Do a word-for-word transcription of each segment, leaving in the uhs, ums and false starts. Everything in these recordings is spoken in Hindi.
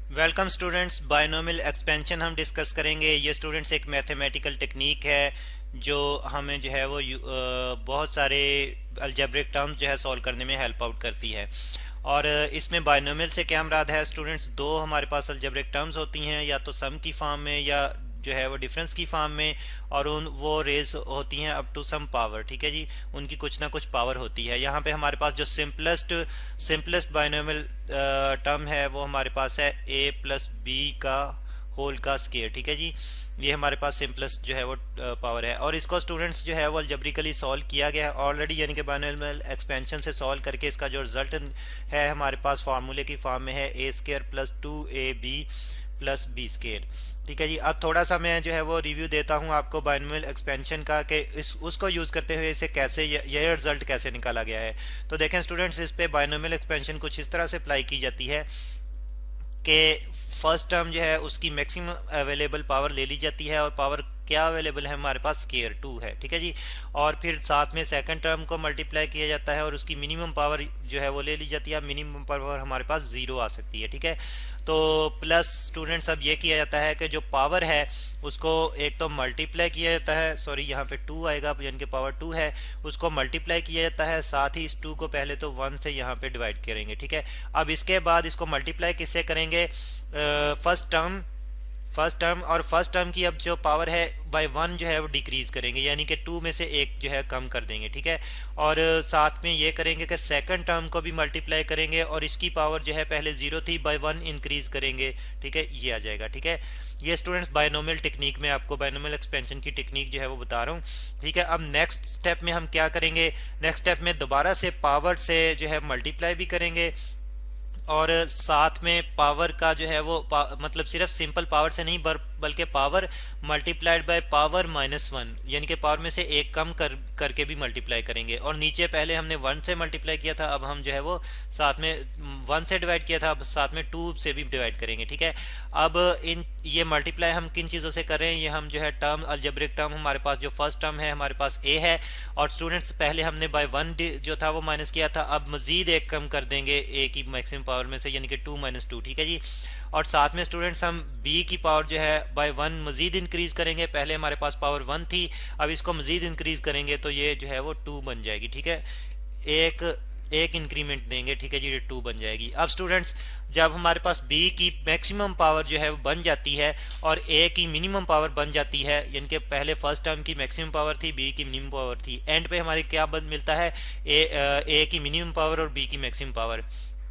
वेलकम स्टूडेंट्स, बायनोमियल एक्सपेंशन हम डिस्कस करेंगे। ये स्टूडेंट्स एक मैथमेटिकल टेक्निक है जो हमें जो है वो अ, बहुत सारे अलजेब्रिक टर्म्स जो है सॉल्व करने में हेल्प आउट करती है। और इसमें बायनोमियल से क्या मुराद है स्टूडेंट्स, दो हमारे पास अलजेब्रिक टर्म्स होती हैं, या तो सम की फॉर्म में या जो है वो डिफरेंस की फॉर्म में, और उन वो रेज होती हैं अप टू सम पावर। ठीक है जी, उनकी कुछ ना कुछ पावर होती है। यहाँ पे हमारे पास जो सिंपलेस्ट सिंपलेस्ट बायनोमियल टर्म है वो हमारे पास है ए प्लस बी का होल का स्केयर। ठीक है जी, ये हमारे पास सिंपलेस्ट जो है वो पावर है, और इसको स्टूडेंट्स जो है वो अलजेब्रिकली सॉल्व किया गया है ऑलरेडी, यानी कि बायनोमियल एक्सपेंशन से सॉल्व करके इसका जो रिजल्ट है हमारे पास फार्मूले की फॉर्म में है A square plus two A B plus B square. ठीक है जी, अब थोड़ा सा मैं जो है वो रिव्यू देता हूँ आपको बायनोमियल एक्सपेंशन का कि इस उसको यूज़ करते हुए इसे कैसे ये रिजल्ट कैसे निकाला गया है। तो देखें स्टूडेंट्स, इस पे बायनोमियल एक्सपेंशन कुछ इस तरह से अप्लाई की जाती है कि फर्स्ट टर्म जो है उसकी मैक्सिमम अवेलेबल पावर ले ली जाती है, और पावर क्या अवेलेबल है हमारे पास, स्केयर टू है। ठीक है जी, और फिर साथ में सेकंड टर्म को मल्टीप्लाई किया जाता है और उसकी मिनिमम पावर जो है वो ले ली जाती है। मिनिमम पावर हमारे पास जीरो आ सकती है। ठीक है, तो प्लस स्टूडेंट्स अब ये किया जाता है कि जो पावर है उसको एक तो मल्टीप्लाई किया जाता है, सॉरी यहाँ पे टू आएगा यानी कि पावर टू है, उसको मल्टीप्लाई किया जाता है, साथ ही इस टू को पहले तो वन से यहाँ पे डिवाइड करेंगे। ठीक है, अब इसके बाद इसको मल्टीप्लाई किससे करेंगे, फर्स्ट टर्म फर्स्ट टर्म और फर्स्ट टर्म की अब जो पावर है बाय वन जो है वो डिक्रीज करेंगे, यानी कि टू में से एक जो है कम कर देंगे। ठीक है, और साथ में ये करेंगे कि सेकंड टर्म को भी मल्टीप्लाई करेंगे और इसकी पावर जो है पहले जीरो थी बाय वन इंक्रीज करेंगे। ठीक है, ये आ जाएगा। ठीक है, ये स्टूडेंट्स बायनोमियल टेक्निक में आपको बायनोमियल एक्सपेंशन की टेक्निक जो है वो बता रहा हूँ। ठीक है, अब नेक्स्ट स्टेप में हम क्या करेंगे, नेक्स्ट स्टेप में दोबारा से पावर से जो है मल्टीप्लाई भी करेंगे, और साथ में पावर का जो है वो मतलब सिर्फ सिंपल पावर से नहीं बल्कि power multiplied by power minus one, यानी कि पावर में से एक कम कर करके भी मल्टीप्लाई करेंगे। और नीचे पहले हमने वन से मल्टीप्लाई किया था, अब हम जो है वो साथ में वन से डिवाइड किया था, अब साथ में टू से भी डिवाइड करेंगे। ठीक है, अब इन ये मल्टीप्लाई हम किन चीज़ों से कर रहे हैं, ये हम जो है टर्म अलजेब्रिक टर्म हमारे पास जो फर्स्ट टर्म है हमारे पास ए है, और स्टूडेंट्स पहले हमने बाय वन जो था वो माइनस किया था, अब मजीद एक कम कर देंगे ए की मैक्सिमम पावर में से, यानी कि टू माइनस टू। ठीक है जी, और साथ में स्टूडेंट्स हम b की पावर जो है बाय वन मजीद इंक्रीज करेंगे, पहले हमारे पास पावर वन थी, अब इसको मजीद इंक्रीज करेंगे तो ये जो है वो टू बन जाएगी। ठीक है, एक एक इंक्रीमेंट देंगे। ठीक है जी, ये टू बन जाएगी। अब स्टूडेंट्स जब हमारे पास b की मैक्सिमम पावर जो है वो बन जाती है और a की मिनिमम पावर बन जाती है, यानी कि पहले फर्स्ट टर्म की मैक्सिमम पावर थी, b की मिनिमम पावर थी, एंड पे हमारे क्या मिलता है, a, a की मिनिमम पावर और b की मैक्सिमम पावर,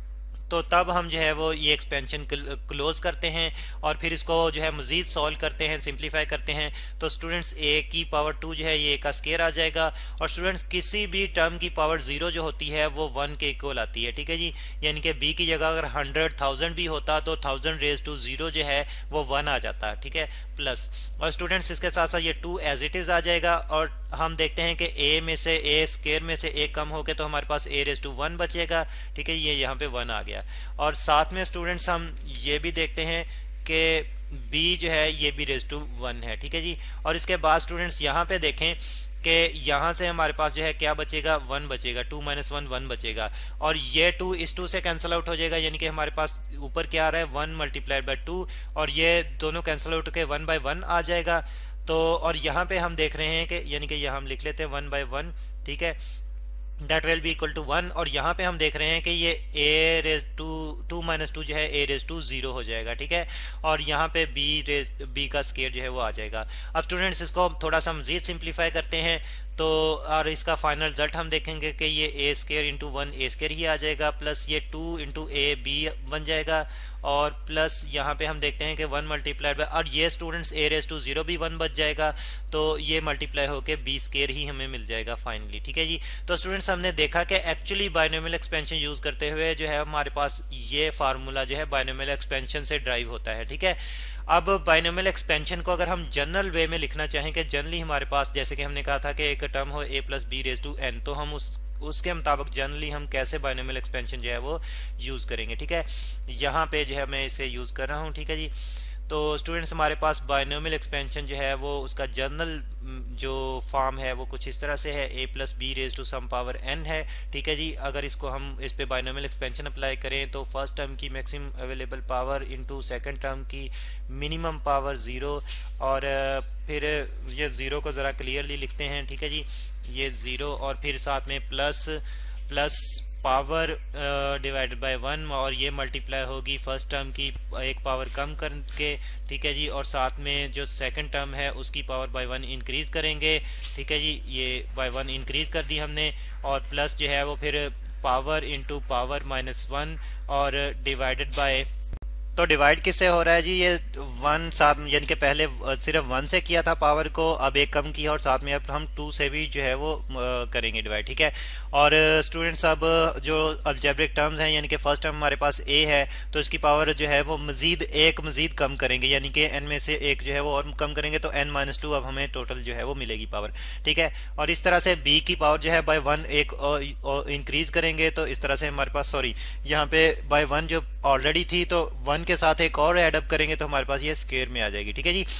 तो तब हम जो है वो ये एक्सपेंशन क्लोज करते हैं और फिर इसको जो है मजीद सॉल्व करते हैं, सिंप्लीफाई करते हैं। तो स्टूडेंट्स ए की पावर टू जो है ये ए का स्केयर आ जाएगा, और स्टूडेंट्स किसी भी टर्म की पावर जीरो जो होती है वो वन के इक्वल आती है। ठीक है जी, यानी कि बी की जगह अगर हंड्रेड थाउजेंड भी होता तो थाउजेंड रेज टू जीरो जो है वो वन आ जाता। ठीक है, प्लस, और स्टूडेंट्स इसके साथ साथ ये टू एज इट इज आ जाएगा, और हम देखते हैं कि a में से a स्केयर में से एक कम हो गया तो हमारे पास a रेज टू वन बचेगा। ठीक है, ये यहाँ पे वन आ गया, और साथ में स्टूडेंट्स हम ये भी देखते हैं कि b जो है ये भी रेज टू वन है। ठीक है जी, और इसके बाद स्टूडेंट्स यहाँ पे देखें कि यहाँ से हमारे पास जो है क्या बचेगा, वन बचेगा, टू माइनस वन वन बचेगा, और ये टू इस टू से कैंसिल आउट हो जाएगा, यानी कि हमारे पास ऊपर क्या आ रहा है, वन मल्टीप्लाइड बाय टू, और ये दोनों कैंसिल आउट होकर वन बाय वन आ जाएगा। तो और यहाँ पे हम देख रहे हैं कि यानी कि यहाँ हम लिख लेते हैं वन बाय वन। ठीक है, that will be equal to one, और यहाँ पे हम देख रहे हैं कि ये a raise to two minus two जो है a रेज टू जीरो हो जाएगा। ठीक है, और यहाँ पे b रेज b का स्केयर जो है वो आ जाएगा। अब स्टूडेंट्स इसको थोड़ा सा मजीद सिंप्लीफाई करते हैं, तो और इसका फाइनल रिजल्ट हम देखेंगे कि ये A square into one A square ही आ जाएगा, प्लस ये टू इंटू ए बी बन जाएगा, और प्लस यहाँ पे हम देखते हैं कि वन मल्टीप्लाइड बाय, और ये students A raise to zero भी वन बच जाएगा, तो ये मल्टीप्लाई होके बी स्केयर ही हमें मिल जाएगा फाइनली। ठीक है जी, तो स्टूडेंट्स हमने देखा कि एक्चुअली बायनोमियल एक्सपेंशन यूज करते हुए जो है हमारे पास ये फार्मूला जो है बायनोमियल एक्सपेंशन से ड्राइव होता है। ठीक है, अब बायनोमियल एक्सपेंशन को अगर हम जनरल वे में लिखना चाहें कि जनरली हमारे पास जैसे कि हमने कहा था कि एक टर्म हो a plus B raise to N, तो हम उस उसके मुताबिक जनरली हम कैसे बायनोमियल एक्सपेंशन जो है वो यूज़ करेंगे। ठीक है, यहाँ पे जो है मैं इसे यूज़ कर रहा हूँ। ठीक है जी, तो स्टूडेंट्स हमारे पास बायनोमियल एक्सपेंशन जो है वो उसका जर्नल जो फॉर्म है वो कुछ इस तरह से है, a plus B raise to some power n है। ठीक है जी, अगर इसको हम इस पे बायनोमियल एक्सपेंशन अप्लाई करें तो फर्स्ट टर्म की maximum available power into second term की मिनिमम पावर ज़ीरो, और फिर ये ज़ीरो को ज़रा क्लियरली लिखते हैं। ठीक है जी, ये ज़ीरो और फिर साथ में plus plus power divided by one, और ये मल्टीप्लाई होगी फर्स्ट टर्म की एक पावर कम करके। ठीक है जी, और साथ में जो सेकंड टर्म है उसकी पावर बाय वन इंक्रीज करेंगे। ठीक है जी, ये बाय वन इंक्रीज कर दी हमने, और प्लस जो है वो फिर power into power minus one और डिवाइडेड बाय, तो डिवाइड किससे हो रहा है जी, ये वन साथ में, यानी कि पहले सिर्फ वन से किया था पावर को, अब एक कम किया और साथ में अब हम टू से भी जो है वो करेंगे डिवाइड। ठीक है, और स्टूडेंट्स अब जो अलजेब्रिक टर्म्स हैं, यानी कि फर्स्ट टर्म हमारे पास ए है तो इसकी पावर जो है वो मजीद एक मजीद कम करेंगे, यानी कि एन में से एक जो है वो और कम करेंगे तो एन माइनस टू अब हमें टोटल जो है वो मिलेगी पावर। ठीक है, और इस तरह से बी की पावर जो है बाय वन एक इंक्रीज करेंगे, तो इस तरह से हमारे पास, सॉरी यहाँ पे बाय वन जो ऑलरेडी थी तो वन के साथ एक और ऐड अप करेंगे तो हमारे पास ये स्क्वायर में आ जाएगी। ठीक है जी,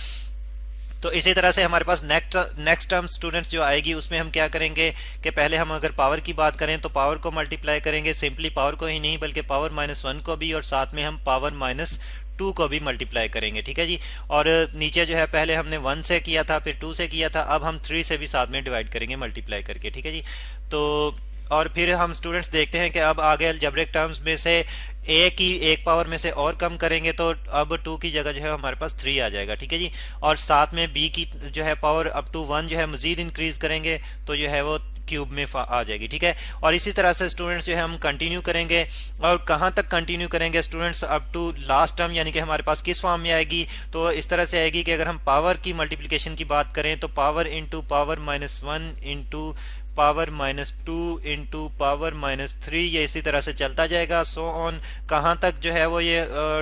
तो इसी तरह से हमारे पास नेक्स्ट नेक्स्ट टर्म स्टूडेंट्स जो आएगी उसमें हम क्या करेंगे कि पहले हम अगर पावर की बात करें तो पावर को मल्टीप्लाई करेंगे, सिंपली पावर को ही नहीं बल्कि पावर माइनस वन को भी, और साथ में हम पावर माइनस टू को भी मल्टीप्लाई करेंगे। ठीक है जी, और नीचे जो है पहले हमने वन से किया था फिर टू से किया था, अब हम थ्री से भी साथ में डिवाइड करेंगे मल्टीप्लाई करके। ठीक है जी, तो और फिर हम स्टूडेंट्स देखते हैं कि अब आगे अलजेब्रिक टर्म्स में से ए की एक पावर में से और कम करेंगे तो अब टू की जगह जो है हमारे पास थ्री आ जाएगा। ठीक है जी, और साथ में बी की जो है पावर अप टू वन जो है मजीद इंक्रीज करेंगे तो जो है वो क्यूब में आ जाएगी। ठीक है, और इसी तरह से स्टूडेंट्स जो है हम कंटिन्यू करेंगे, और कहाँ तक कंटिन्यू करेंगे students, up to last term, यानी कि हमारे पास किस फॉर्म में आएगी, तो इस तरह से आएगी कि अगर हम पावर की मल्टीप्लिकेशन की बात करें तो power into power minus one into power minus two into power minus three, ये इसी तरह से चलता जाएगा सो ऑन। कहाँ तक जो है वो ये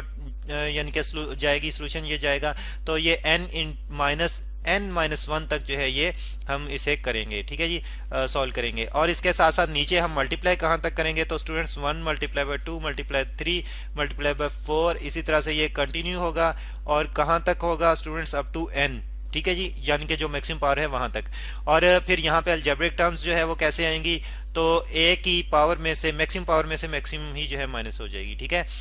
यानी कि जाएगी सोल्यूशन ये जाएगा, तो ये n in minus n minus one तक जो है ये हम इसे करेंगे। ठीक है जी, सॉल्व करेंगे, और इसके साथ साथ नीचे हम मल्टीप्लाई कहाँ तक करेंगे, तो students one multiply by two multiply three multiply by four, इसी तरह से ये कंटिन्यू होगा, और कहाँ तक होगा स्टूडेंट्स अप टू n। ठीक है जी, यानी कि जो मैक्सिमम पावर है वहां तक। और फिर यहाँ पे अलजेब्रिक टर्म्स जो है वो कैसे आएंगी, तो a की पावर में से मैक्सिमम पावर में से मैक्सिमम ही जो है माइनस हो जाएगी। ठीक है,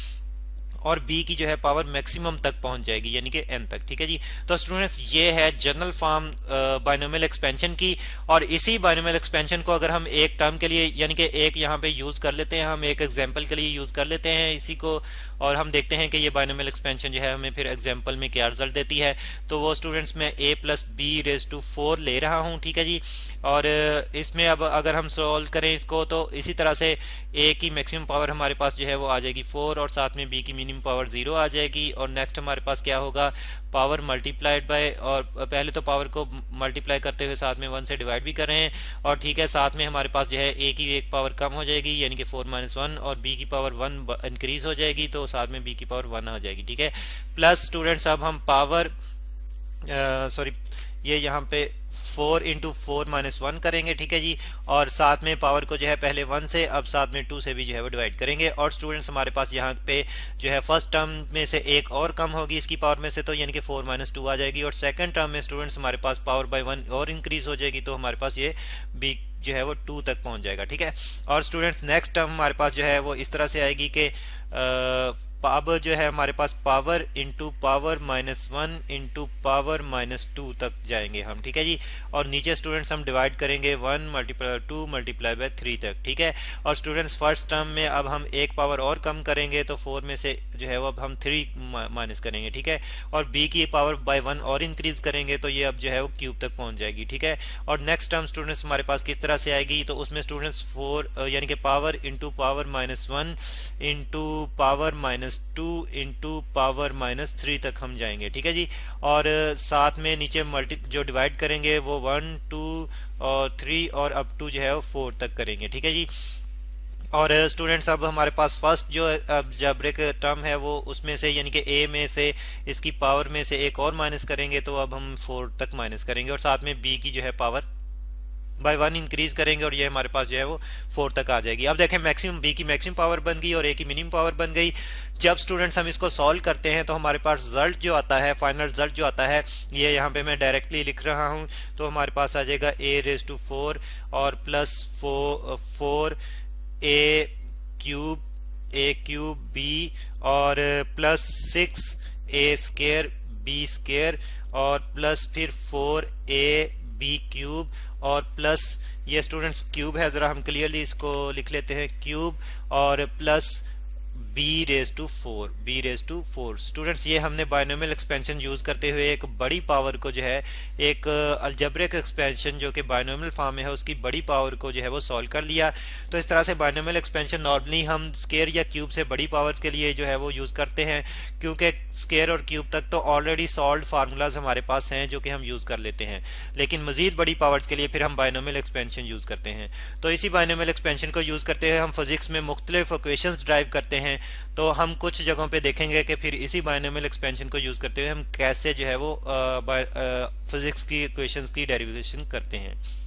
और b की जो है पावर मैक्सिमम तक पहुंच जाएगी यानी कि n तक। ठीक है जी, तो स्टूडेंट्स ये है जनरल फॉर्म बायनोमियल एक्सपेंशन की, और इसी बायनोमियल एक्सपेंशन को अगर हम एक टर्म के लिए यानी कि एक यहाँ पे यूज कर लेते हैं, हम एक एग्जांपल के लिए यूज कर लेते हैं इसी को, और हम देखते हैं कि ये बायनोमियल एक्सपेंशन जो है हमें फिर एग्जांपल में क्या रिजल्ट देती है। तो वो स्टूडेंट्स मैं a plus B raise to four ले रहा हूँ। ठीक है जी, और इसमें अब अगर हम सॉल्व करें इसको तो इसी तरह से a की मैक्सिमम पावर हमारे पास जो है वो आ जाएगी फोर, और साथ में b की मिनिमम पावर जीरो आ जाएगी, और नेक्स्ट हमारे पास क्या होगा, पावर मल्टीप्लाइड बाय, और पहले तो पावर को मल्टीप्लाई करते हुए साथ में वन से डिवाइड भी कर रहे हैं, और ठीक है साथ में हमारे पास जो है a की एक पावर कम हो जाएगी यानी कि फोर माइनस वन, और b की पावर वन इंक्रीज हो जाएगी तो साथ में b की पावर वन हो जाएगी। ठीक है, प्लस स्टूडेंट्स अब हम पावर सॉरी ये यहाँ पे four into four minus one करेंगे। ठीक है जी, और साथ में पावर को जो है पहले वन से अब साथ में टू से भी जो है वो डिवाइड करेंगे, और स्टूडेंट्स हमारे पास यहाँ पे जो है फर्स्ट टर्म में से एक और कम होगी इसकी पावर में से, तो यानी कि फोर माइनस टू आ जाएगी, और सेकंड टर्म में स्टूडेंट्स हमारे पास पावर बाय वन और इंक्रीज हो जाएगी तो हमारे पास ये बी जो है वो टू तक पहुंच जाएगा। ठीक है, और स्टूडेंट्स नेक्स्ट टर्म हमारे पास जो है वो इस तरह से आएगी कि अब जो है हमारे पास power into power minus one into power minus two तक जाएंगे हम। ठीक है जी, और नीचे स्टूडेंट्स हम डिवाइड करेंगे one multiply two multiply by three तक। ठीक है, और स्टूडेंट्स फर्स्ट टर्म में अब हम एक पावर और कम करेंगे तो फोर में से जो है वो अब हम थ्री माइनस करेंगे। ठीक है, और b की पावर बाय वन और इंक्रीज करेंगे तो ये अब जो है वो क्यूब तक पहुंच जाएगी। ठीक है, और नेक्स्ट टर्म स्टूडेंट्स हमारे पास किस तरह से आएगी, तो उसमें स्टूडेंट्स फोर यानी कि power into power minus one into power minus two into power minus three तक हम जाएंगे। ठीक है जी, और साथ में नीचे मल्टी जो डिवाइड करेंगे वो वन टू और थ्री और अप टू जो है वो फोर तक करेंगे। ठीक है जी, और स्टूडेंट्स अब हमारे पास फर्स्ट जो अलजेब्रिक टर्म है वो उसमें से यानी कि a में से इसकी पावर में से एक और माइनस करेंगे तो अब हम फोर तक माइनस करेंगे, और साथ में b की जो है पावर बाय वन इंक्रीज करेंगे और ये हमारे पास जो है वो फोर तक आ जाएगी। अब देखें मैक्सिमम बी की मैक्सिमम पावर बन गई और ए की मिनिमम पावर बन गई। जब स्टूडेंट्स हम इसको सॉल्व करते हैं तो हमारे पास रिजल्ट जो आता है, फाइनल रिजल्ट जो आता है, ये यहाँ पे मैं डायरेक्टली लिख रहा हूँ, तो हमारे पास आ जाएगा ए रेज टू फोर और plus four four A cube A cube B और plus six A square B square और प्लस फिर फोर ए बी क्यूब और प्लस ये स्टूडेंट्स क्यूब है, ज़रा हम क्लियरली इसको लिख लेते हैं, क्यूब और plus B raise to four B raise to four. Students ये हमने बायनोमियल एक्सपेंशन यूज़ करते हुए एक बड़ी पावर को जो है, एक अलजेब्रिक एक्सपेंशन जो कि बायनोमियल फॉर्म में है उसकी बड़ी पावर को जो है वो सॉल्व कर लिया। तो इस तरह से बायनोमियल एक्सपेंशन नॉर्मली हम स्केयर या क्यूब से बड़ी पावर्स के लिए जो है वो यूज़ करते हैं, क्योंकि स्केयर और क्यूब तक तो ऑलरेडी सॉल्व फार्मूलाज हमारे पास हैं जो कि हम यूज़ कर लेते हैं, लेकिन मजीद बड़ी पावर्स के लिए फिर हम बायनोमियल एक्सपेंशन यूज़ करते हैं। तो इसी बायनोमियल एक्सपेंशन को यूज़ करते हुए हम फिजिक्स में मुख्तलिफ इक्वेशंस ड्राइव करते हैं। तो हम कुछ जगहों पे देखेंगे कि फिर इसी बायनोमियल एक्सपेंशन को यूज़ करते हुए हम कैसे जो है वो फिजिक्स की इक्वेशंस की डेरिवेशन करते हैं।